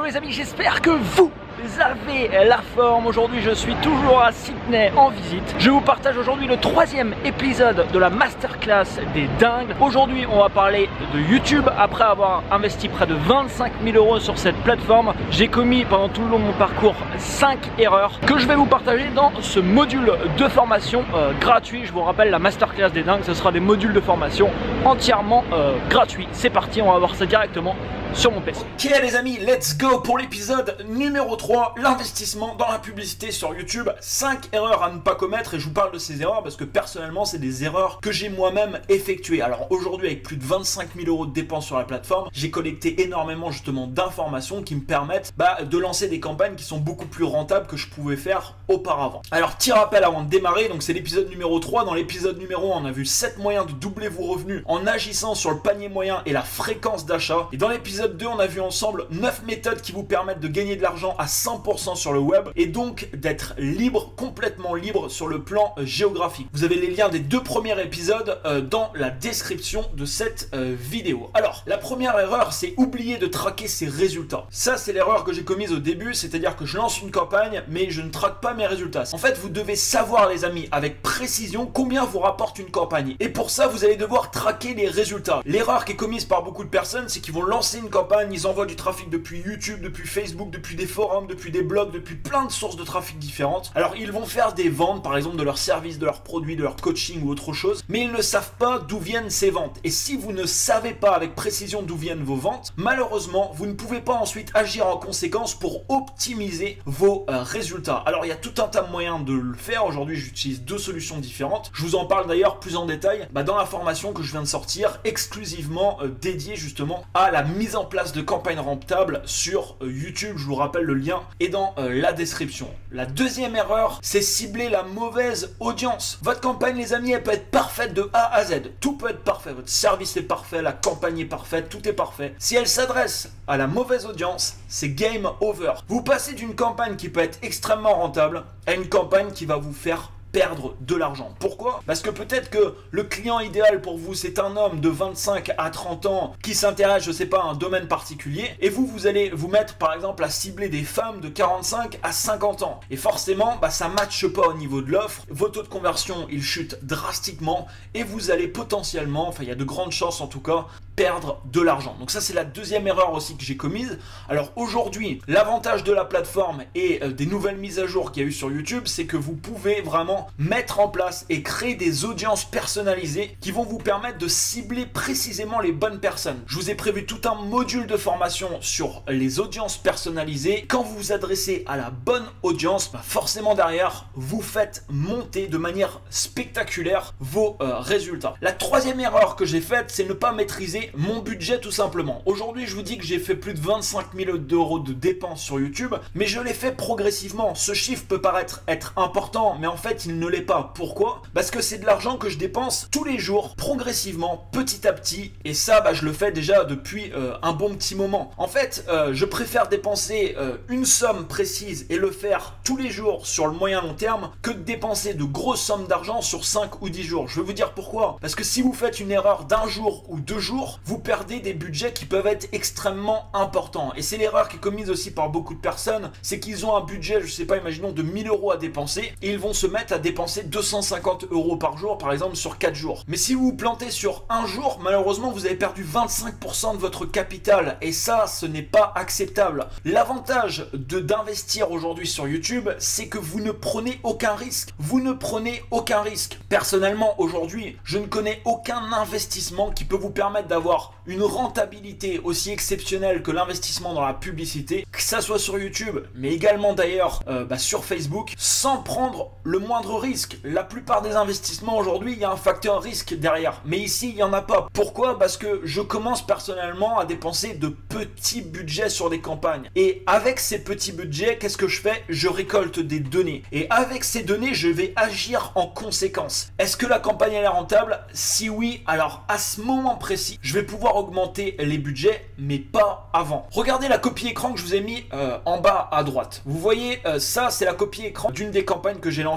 Hello les amis, j'espère que vous avez la forme. Aujourd'hui je suis toujours à Sydney en visite. Je vous partage aujourd'hui le troisième épisode de la masterclass des dingues. Aujourd'hui on va parler de YouTube. Après avoir investi près de 25 000 € sur cette plateforme, j'ai commis pendant tout le long de mon parcours 5 erreurs que je vais vous partager dans ce module de formation gratuit. Je vous rappelle, la masterclass des dingues, ce sera des modules de formation entièrement gratuits. C'est parti, on va voir ça directement sur mon PC. Ok les amis, let's go pour l'épisode numéro 3, l'investissement dans la publicité sur YouTube. 5 erreurs à ne pas commettre, et je vous parle de ces erreurs parce que personnellement c'est des erreurs que j'ai moi-même effectuées. Alors aujourd'hui, avec plus de 25 000 € de dépenses sur la plateforme, j'ai collecté énormément justement d'informations qui me permettent de lancer des campagnes qui sont beaucoup plus rentables que je pouvais faire auparavant. Alors petit rappel avant de démarrer, donc c'est l'épisode numéro 3. Dans l'épisode numéro 1, on a vu 7 moyens de doubler vos revenus en agissant sur le panier moyen et la fréquence d'achat. Et dans l'épisode 2, on a vu ensemble 9 méthodes qui vous permettent de gagner de l'argent à 100% sur le web et donc d'être libre, complètement libre sur le plan géographique. Vous avez les liens des 2 premiers épisodes dans la description de cette vidéo. Alors, la première erreur, c'est oublier de traquer ses résultats. Ça, c'est l'erreur que j'ai commise au début, c'est-à-dire que je lance une campagne, mais je ne traque pas mes résultats. En fait, vous devez savoir, les amis, avec précision, combien vous rapporte une campagne. Et pour ça, vous allez devoir traquer les résultats. L'erreur qui est commise par beaucoup de personnes, c'est qu'ils vont lancer une campagne, ils envoient du trafic depuis YouTube, depuis Facebook, depuis des forums, depuis des blogs, depuis plein de sources de trafic différentes. Alors ils vont faire des ventes, par exemple de leurs services, de leurs produits, de leur coaching ou autre chose, mais ils ne savent pas d'où viennent ces ventes. Et si vous ne savez pas avec précision d'où viennent vos ventes, malheureusement vous ne pouvez pas ensuite agir en conséquence pour optimiser vos résultats. Alors il y a tout un tas de moyens de le faire. Aujourd'hui j'utilise 2 solutions différentes. Je vous en parle d'ailleurs plus en détail dans la formation que je viens de sortir, exclusivement dédiée justement à la mise en place de campagnes rentables sur YouTube. Je vous rappelle, le lien est dans la description. La deuxième erreur, c'est cibler la mauvaise audience. Votre campagne, les amis, elle peut être parfaite de A à Z. Tout peut être parfait. Votre service est parfait, la campagne est parfaite, tout est parfait. Si elle s'adresse à la mauvaise audience, c'est game over. Vous passez d'une campagne qui peut être extrêmement rentable à une campagne qui va vous faire perdre de l'argent. Pourquoi? Parce que peut-être que le client idéal pour vous, c'est un homme de 25 à 30 ans qui s'intéresse, je sais pas, à un domaine particulier, et vous allez vous mettre par exemple à cibler des femmes de 45 à 50 ans. Et forcément, ça matche pas au niveau de l'offre, vos taux de conversion, ils chutent drastiquement, et vous allez potentiellement, il y a de grandes chances en tout cas, perdre de l'argent. Donc ça, c'est la deuxième erreur aussi que j'ai commise. Alors aujourd'hui, l'avantage de la plateforme et des nouvelles mises à jour qu'il y a eu sur YouTube, c'est que vous pouvez vraiment mettre en place et créer des audiences personnalisées qui vont vous permettre de cibler précisément les bonnes personnes. Je vous ai prévu tout un module de formation sur les audiences personnalisées. Quand vous vous adressez à la bonne audience, forcément derrière, vous faites monter de manière spectaculaire vos résultats. La troisième erreur que j'ai faite, c'est ne pas maîtriser mon budget tout simplement. Aujourd'hui, je vous dis que j'ai fait plus de 25 000 € de dépenses sur YouTube, mais je l'ai fait progressivement. Ce chiffre peut paraître être important, mais en fait, il ne l'est pas. Pourquoi? Parce que c'est de l'argent que je dépense tous les jours, progressivement, petit à petit, et ça, je le fais déjà depuis un bon petit moment. En fait, je préfère dépenser une somme précise et le faire tous les jours sur le moyen long terme que de dépenser de grosses sommes d'argent sur 5 ou 10 jours. Je vais vous dire pourquoi. Parce que si vous faites une erreur d'1 jour ou 2 jours, vous perdez des budgets qui peuvent être extrêmement importants. Et c'est l'erreur qui est commise aussi par beaucoup de personnes, c'est qu'ils ont un budget, je sais pas, imaginons de 1000 € à dépenser, et ils vont se mettre à dépenser 250 € par jour, par exemple sur 4 jours. Mais si vous vous plantez sur un jour, malheureusement, vous avez perdu 25% de votre capital, et ça, ce n'est pas acceptable. L'avantage d'investir aujourd'hui sur YouTube, c'est que vous ne prenez aucun risque. Vous ne prenez aucun risque. Personnellement, aujourd'hui, je ne connais aucun investissement qui peut vous permettre d'avoir une rentabilité aussi exceptionnelle que l'investissement dans la publicité, que ça soit sur YouTube, mais également d'ailleurs sur Facebook, sans prendre le moindre risque. La plupart des investissements aujourd'hui, il y a un facteur risque derrière, mais ici, il n'y en a pas. Pourquoi? Parce que je commence personnellement à dépenser de petits budgets sur des campagnes. Et avec ces petits budgets, qu'est-ce que je fais? Je récolte des données. Et avec ces données, je vais agir en conséquence. Est-ce que la campagne elle est rentable? Si oui, alors à ce moment précis, je vais pouvoir augmenter les budgets, mais pas avant. Regardez la copie écran que je vous ai mis en bas à droite. Vous voyez, ça c'est la copie écran d'une des campagnes que j'ai lancées sur YouTube.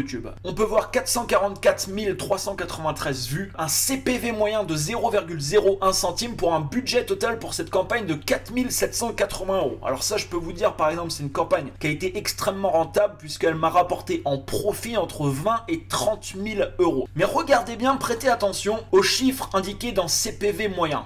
YouTube. On peut voir 444 393 vues, un CPV moyen de 0,01 centime pour un budget total pour cette campagne de 4 780 €. Alors ça, je peux vous dire, par exemple, c'est une campagne qui a été extrêmement rentable puisqu'elle m'a rapporté en profit entre 20 et 30 000 €. Mais regardez bien, prêtez attention aux chiffres indiqués dans CPV moyen.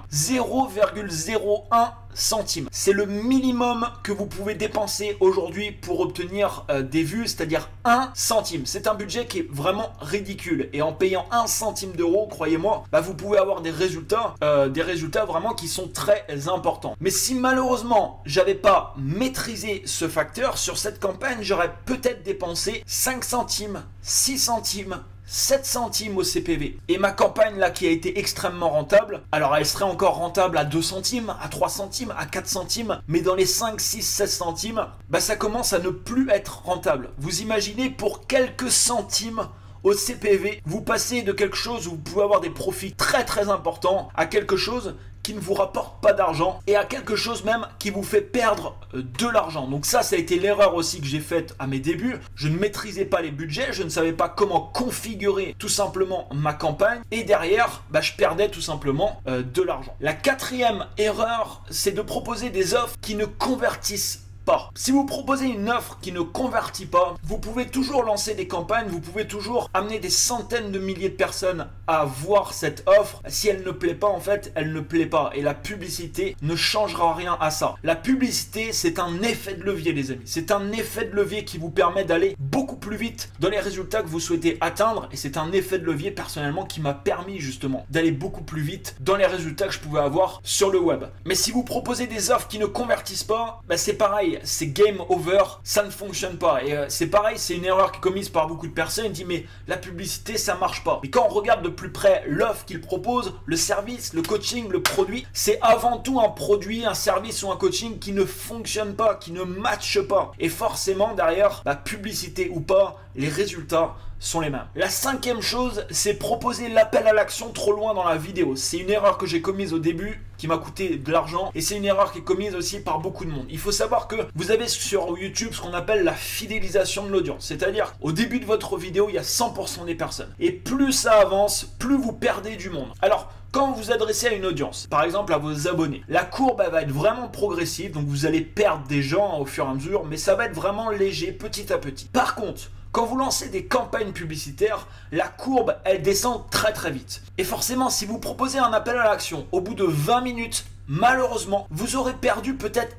0,01 centimes. C'est le minimum que vous pouvez dépenser aujourd'hui pour obtenir des vues, c'est-à-dire 1 centime. C'est un budget qui est vraiment ridicule. Et en payant 1 centime d'euro, croyez-moi, vous pouvez avoir des résultats vraiment qui sont très importants. Mais si malheureusement, j'avais pas maîtrisé ce facteur, sur cette campagne, j'aurais peut-être dépensé 5 centimes, 6 centimes, 7 centimes au CPV. Et ma campagne là qui a été extrêmement rentable, alors elle serait encore rentable à 2 centimes, à 3 centimes, à 4 centimes, mais dans les 5, 6, 16 centimes, ça commence à ne plus être rentable. Vous imaginez, pour quelques centimes au CPV, vous passez de quelque chose où vous pouvez avoir des profits très importants à quelque chose qui ne vous rapporte pas d'argent et à quelque chose même qui vous fait perdre de l'argent. Donc ça a été l'erreur aussi que j'ai faite à mes débuts. Je ne maîtrisais pas les budgets, je ne savais pas comment configurer tout simplement ma campagne et derrière, je perdais tout simplement de l'argent. La quatrième erreur, c'est de proposer des offres qui ne convertissent pas. Si vous proposez une offre qui ne convertit pas, vous pouvez toujours lancer des campagnes, vous pouvez toujours amener des centaines de milliers de personnes à voir cette offre. Si elle ne plaît pas, en fait, elle ne plaît pas. Et la publicité ne changera rien à ça. La publicité, c'est un effet de levier, les amis. C'est un effet de levier qui vous permet d'aller beaucoup plus vite dans les résultats que vous souhaitez atteindre. Et c'est un effet de levier, personnellement, qui m'a permis justement d'aller beaucoup plus vite dans les résultats que je pouvais avoir sur le web. Mais si vous proposez des offres qui ne convertissent pas, c'est pareil. C'est game over, ça ne fonctionne pas. Et c'est pareil, c'est une erreur qui est commise par beaucoup de personnes. Ils disent mais la publicité ça marche pas. Mais quand on regarde de plus près l'offre qu'ils proposent, le service, le coaching, le produit, c'est avant tout un produit, un service ou un coaching qui ne fonctionne pas, qui ne matche pas. Et forcément derrière, publicité ou pas, les résultats sont les mêmes. La cinquième chose, c'est proposer l'appel à l'action trop loin dans la vidéo. C'est une erreur que j'ai commise au début, qui m'a coûté de l'argent, et c'est une erreur qui est commise aussi par beaucoup de monde. Il faut savoir que vous avez sur YouTube ce qu'on appelle la fidélisation de l'audience, c'est-à-dire au début de votre vidéo, il y a 100% des personnes. Et plus ça avance, plus vous perdez du monde. Alors, quand vous vous adressez à une audience, par exemple à vos abonnés, la courbe elle va être vraiment progressive, donc vous allez perdre des gens au fur et à mesure, mais ça va être vraiment léger, petit à petit. Par contre, quand vous lancez des campagnes publicitaires, la courbe, elle descend très vite. Et forcément, si vous proposez un appel à l'action au bout de 20 minutes, malheureusement, vous aurez perdu peut-être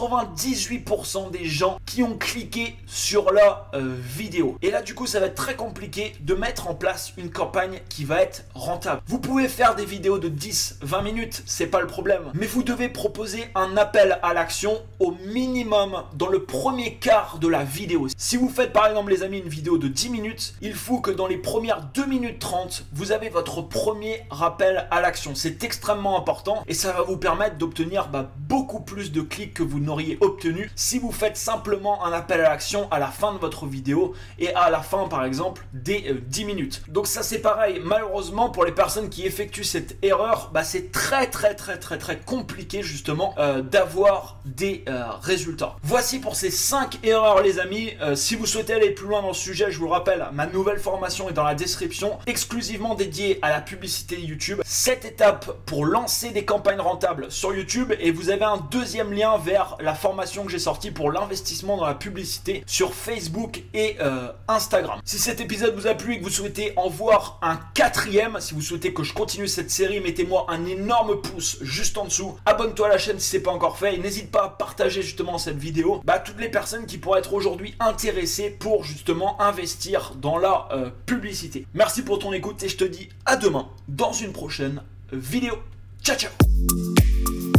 98% des gens qui ont cliqué sur la vidéo. Et là, du coup, ça va être très compliqué de mettre en place une campagne qui va être rentable. Vous pouvez faire des vidéos de 10-20 minutes, c'est pas le problème. Mais vous devez proposer un appel à l'action au minimum dans le premier quart de la vidéo. Si vous faites par exemple, les amis, une vidéo de 10 minutes, il faut que dans les premières 2 minutes 30, vous avez votre premier rappel à l'action. C'est extrêmement important et ça va vous permettre d'obtenir beaucoup plus de clics que vous n'auriez obtenu si vous faites simplement un appel à l'action à la fin de votre vidéo et à la fin par exemple des 10 minutes. Donc ça c'est pareil, malheureusement pour les personnes qui effectuent cette erreur, c'est très compliqué justement d'avoir des résultats. Voici pour ces 5 erreurs les amis. Si vous souhaitez aller plus loin dans le sujet, je vous le rappelle, ma nouvelle formation est dans la description, exclusivement dédiée à la publicité YouTube. 7 étapes pour lancer des campagnes rentables sur YouTube, et vous avez un deuxième lien vers la formation que j'ai sortie pour l'investissement dans la publicité sur Facebook et Instagram. Si cet épisode vous a plu et que vous souhaitez en voir un 4e, si vous souhaitez que je continue cette série, mettez-moi un énorme pouce juste en dessous. Abonne-toi à la chaîne si ce n'est pas encore fait et n'hésite pas à partager justement cette vidéo à toutes les personnes qui pourraient être aujourd'hui intéressées pour justement investir dans la publicité. Merci pour ton écoute et je te dis à demain dans une prochaine vidéo. Ciao ciao.